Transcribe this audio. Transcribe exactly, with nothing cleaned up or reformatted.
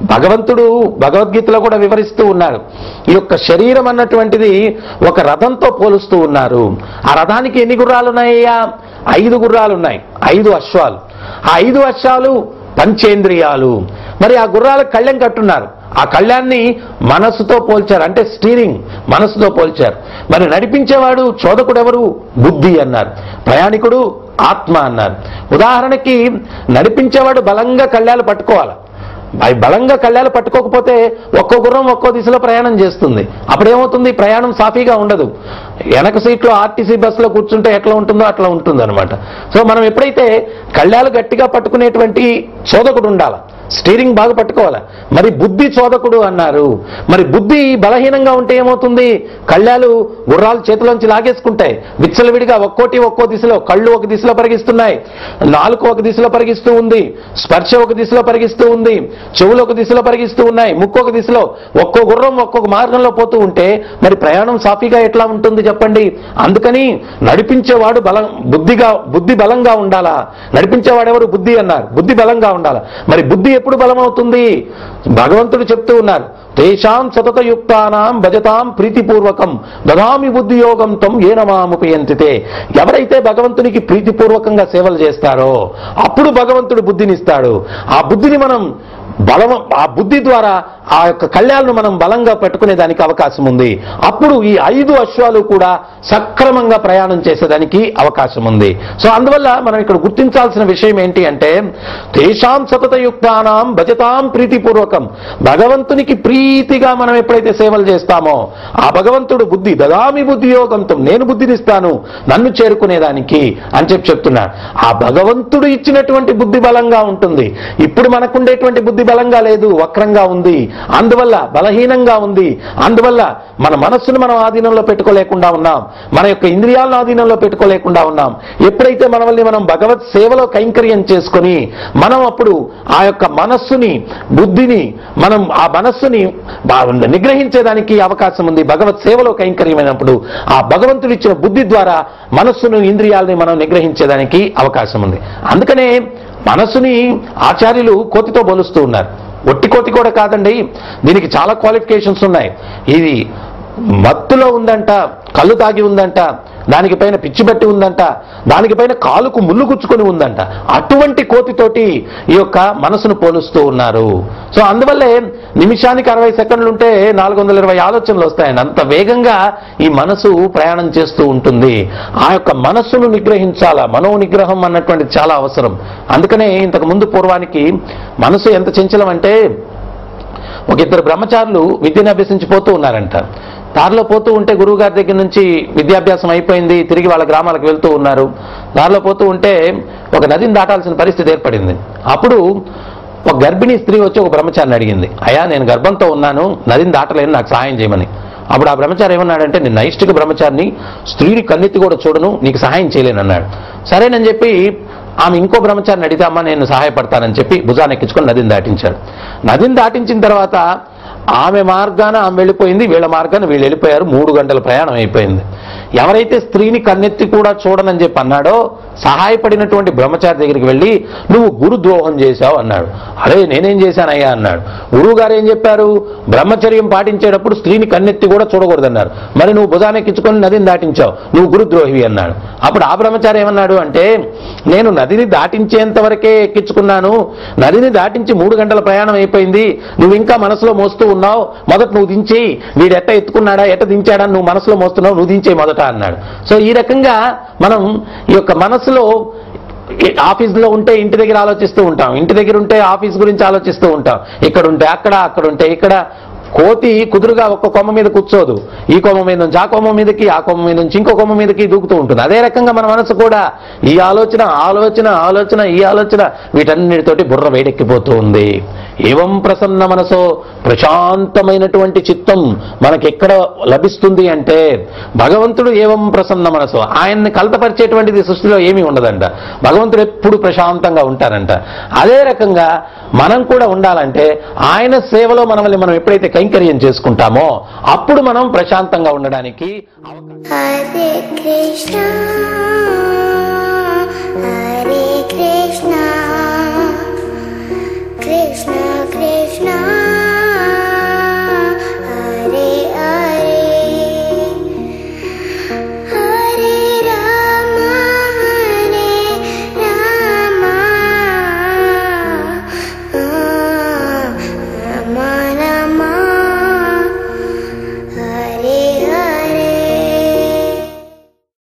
భగవంతుడు భగవద్గీతలో కూడా వివరిస్తూ ఉన్నారు. ఈ యొక్క శరీరం అన్నటువంటిది ఒక రథంతో పోలుస్తూ ఉన్నారు. ఆ రథానికి ఎన్ని గుర్రాలు ఉన్నాయ్యా? ఐదు గుర్రాలు ఉన్నాయి, ఐదు అశ్వాలు. ఆ ఐదు అశ్వాలు పంచేంద్రియాలు. మరి ఆ గుర్రాలకు కళ్ళెం కట్టున్నారు. ఆ కళ్యాణ్ణి మనస్సుతో పోల్చారు, అంటే స్టీరింగ్ మనస్సుతో పోల్చారు. మరి నడిపించేవాడు చోదకుడు ఎవరు? బుద్ధి అన్నారు. ప్రయాణికుడు ఆత్మ అన్నారు. ఉదాహరణకి నడిపించేవాడు బలంగా కళ్యాలు పట్టుకోవాలి. బలంగా కళ్యాలు పట్టుకోకపోతే ఒక్కో గుర్రం ఒక్కో దిశలో ప్రయాణం చేస్తుంది. అప్పుడేమవుతుంది? ప్రయాణం సాఫీగా ఉండదు. వెనక సీట్లో ఆర్టీసీ బస్సులో కూర్చుంటే ఎట్లా ఉంటుందో అట్లా ఉంటుంది అనమాట. సో మనం ఎప్పుడైతే కళ్యాలు గట్టిగా పట్టుకునేటువంటి చోదకుడు ఉండాలి, స్టీరింగ్ బాగా పట్టుకోవాలి. మరి బుద్ధి చోదకుడు అన్నారు. మరి బుద్ధి బలహీనంగా ఉంటే ఏమవుతుంది? కళ్యాలు గుర్రాలు చేతిలోంచి లాగేసుకుంటాయి. విచ్చలవిడిగా ఒక్కోటి ఒక్కో దిశలో, కళ్ళు ఒక దిశలో పరిగిస్తున్నాయి, నాలుక ఒక దిశలో పరిగిస్తూ ఉంది, స్పర్శ ఒక దిశలో పరిగిస్తూ ఉంది, చెవులు ఒక దిశలో పరిగిస్తూ ఉన్నాయి, ముక్కు ఒక దిశలో, ఒక్కో గుర్రం ఒక్కొక్క మార్గంలో పోతూ ఉంటే మరి ప్రయాణం సాఫీగా ఎట్లా ఉంటుంది చెప్పండి? అందుకని నడిపించేవాడు బలం బుద్ధిగా బుద్ధి బలంగా ఉండాలా. నడిపించేవాడు ఎవరు? బుద్ధి అన్నారు. బుద్ధి బలంగా ఉండాలా. మరి బుద్ధి ఎప్పుడు బలమవుతుంది? భగవంతుడు చెప్తూ ఉన్నారు, తేషాం సతతయుక్తానాం భజతాం ప్రీతిపూర్వకం దదామి బుద్ధి యోగం తం ఏన మాముపయంతితే. ఎవరైతే భగవంతునికి ప్రీతిపూర్వకంగా సేవలు చేస్తారో అప్పుడు భగవంతుడు బుద్ధినిస్తాడు. ఆ బుద్ధిని మనం బలం ఆ బుద్ధి ద్వారా ఆ యొక్క కళ్యాణను మనం బలంగా పెట్టుకునే దానికి అవకాశం ఉంది. అప్పుడు ఈ ఐదు అశ్వాలు కూడా సక్రమంగా ప్రయాణం చేసేదానికి అవకాశం ఉంది. సో అందువల్ల మనం ఇక్కడ గుర్తించాల్సిన విషయం ఏంటి అంటే, తేషాం సతతయుక్తానాం భజతాం ప్రీతిపూర్వకం. భగవంతునికి ప్రీతిగా మనం ఎప్పుడైతే సేవలు చేస్తామో ఆ భగవంతుడు బుద్ధి దదామి బుద్ధి యోగంతో, నేను బుద్ధినిస్తాను నన్ను చేరుకునేదానికి అని చెప్పి చెప్తున్నాడు. ఆ భగవంతుడు ఇచ్చినటువంటి బుద్ధి బలంగా ఉంటుంది. ఇప్పుడు మనకుండేటువంటి బుద్ధి బలంగా లేదు, వక్రంగా ఉంది, అందువల్ల బలహీనంగా ఉంది. అందువల్ల మన మనస్సును మనం ఆధీనంలో పెట్టుకోలేకుండా ఉన్నాం, మన యొక్క ఇంద్రియాలను ఆధీనంలో పెట్టుకోలేకుండా ఉన్నాం. ఎప్పుడైతే మనల్ని మనం భగవత్ సేవలో కైంకర్యం చేసుకొని మనం అప్పుడు ఆ యొక్క మనస్సుని బుద్ధిని మనం ఆ మనస్సుని నిగ్రహించేదానికి అవకాశం ఉంది. భగవత్ సేవలో కైంకర్యమైనప్పుడు ఆ భగవంతుడు ఇచ్చిన బుద్ధి ద్వారా మనస్సును ఇంద్రియాలని మనం నిగ్రహించేదానికి అవకాశం ఉంది. అందుకనే మనస్సుని ఆచార్యులు కోతితో పోలుస్తూ ఉన్నారు. ఒట్టి కోతి కూడా కాదండి, దీనికి చాలా క్వాలిఫికేషన్స్ ఉన్నాయి. ఇది మత్తులో ఉందంట, కళ్ళు తాగి ఉందంట, దానికి పైన పిచ్చి బట్టి ఉందంట, దానికి పైన కాలుకు ముళ్ళు గుచ్చుకొని ఉందంట. అటువంటి కోతితోటి ఈ యొక్క మనసును పోలుస్తూ ఉన్నారు. సో అందువల్లే నిమిషానికి అరవై సెకండ్లు ఉంటే నాలుగు వందల ఇరవై ఆలోచనలు వస్తాయండి. అంత వేగంగా ఈ మనసు ప్రయాణం చేస్తూ ఉంటుంది. ఆ యొక్క మనస్సును నిగ్రహించాలా, మనో నిగ్రహం అన్నటువంటిది చాలా అవసరం. అందుకనే ఇంతకు ముందు పూర్వానికి మనసు ఎంత చంచలం అంటే, ఒక ఇద్దరు బ్రహ్మచారులు విద్యను అభ్యసించిపోతూ ఉన్నారంట. దారిలో పోతూ ఉంటే గురువు గారి దగ్గర నుంచి విద్యాభ్యాసం అయిపోయింది, తిరిగి వాళ్ళ గ్రామాలకు వెళ్తూ ఉన్నారు. దారిలో పోతూ ఉంటే ఒక నదిని దాటాల్సిన పరిస్థితి ఏర్పడింది. అప్పుడు ఒక గర్భిణీ స్త్రీ వచ్చి ఒక బ్రహ్మచారిని అడిగింది, అయ్యా నేను గర్భంతో ఉన్నాను, నదిని దాటలేను, నాకు సహాయం చేయమని. అప్పుడు ఆ బ్రహ్మచారి ఏమన్నాడంటే, నేను నైష్టిక బ్రహ్మచారిని, స్త్రీని కన్నెత్తి కూడా చూడను, నీకు సహాయం చేయలేను అన్నాడు. సరేనని చెప్పి ఆమె ఇంకో బ్రహ్మచారిని అడిగితే, అమ్మ నేను సహాయపడతానని చెప్పి భుజాన్ని ఎక్కించుకొని నదిని దాటించాడు. నదిని దాటించిన తర్వాత ఆమె మార్గాన ఆమె వెళ్ళిపోయింది, వీళ్ళ మార్గాన వీళ్ళు వెళ్ళిపోయారు. మూడు గంటల ప్రయాణం అయిపోయింది. ఎవరైతే స్త్రీని కన్నెత్తి కూడా చూడనని చెప్పి అన్నాడో సహాయపడినటువంటి బ్రహ్మచారి దగ్గరికి వెళ్ళి, నువ్వు గురుద్రోహం చేశావు అన్నాడు. అరే నేనేం చేశానయ్యా అన్నాడు. గురువు గారు ఏం చెప్పారు? బ్రహ్మచర్యం పాటించేటప్పుడు స్త్రీని కన్నెత్తి కూడా చూడకూడదన్నారు. మరి నువ్వు భుజానెక్కించుకొని నదిని దాటించావు, నువ్వు గురుద్రోహివి అన్నాడు. అప్పుడు ఆ బ్రహ్మచారి ఏమన్నాడు అంటే, నేను నదిని దాటించేంత వరకే ఎక్కించుకున్నాను, నదిని దాటించి మూడు గంటల ప్రయాణం అయిపోయింది, నువ్వు ఇంకా మనసులో మోస్తూ ఉన్నావు, మొదట నువ్వు దించేయి, వీడు ఎట్ట ఎత్తుకున్నాడా ఎట్ట దించాడా నువ్వు మనసులో మోస్తున్నావు, నువ్వు దించేయి మొదట అన్నాడు. సో ఈ రకంగా మనం ఈ యొక్క మనసులో ఆఫీస్లో ఉంటే ఇంటి దగ్గర ఆలోచిస్తూ ఉంటాం, ఇంటి దగ్గర ఉంటే ఆఫీస్ గురించి ఆలోచిస్తూ ఉంటాం, ఇక్కడ ఉంటే అక్కడ, అక్కడ ఉంటే ఇక్కడ. కోతి కుదురుగా ఒక్క కొమ్మ మీద కూర్చోదు, ఈ కొమ్మ మీద నుంచి ఆ కొమ్మ మీదకి, ఆ కొమ్మ మీద నుంచి ఇంకో కొమ్మ మీదకి దూకుతూ ఉంటుంది. అదే రకంగా మన మనసు కూడా ఈ ఆలోచన ఆలోచన ఆలోచన ఈ ఆలోచన వీటన్నిటితోటి బుర్ర వేడెక్కిపోతూ ఉంది. ఏవం ప్రసన్న మనసో, ప్రశాంతమైనటువంటి చిత్తం మనకెక్కడ లభిస్తుంది అంటే భగవంతుడు ఏవం ప్రసన్న మనసో, ఆయన్ని కలతపరిచేటువంటిది సృష్టిలో ఏమీ ఉండదంట. భగవంతుడు ఎప్పుడు ప్రశాంతంగా ఉంటారంట. అదే రకంగా మనం కూడా ఉండాలంటే ఆయన సేవలో మనల్ని మనం ఎప్పుడైతే కైంకర్యం చేసుకుంటామో అప్పుడు మనం ప్రశాంతంగా ఉండడానికి అవకాశం.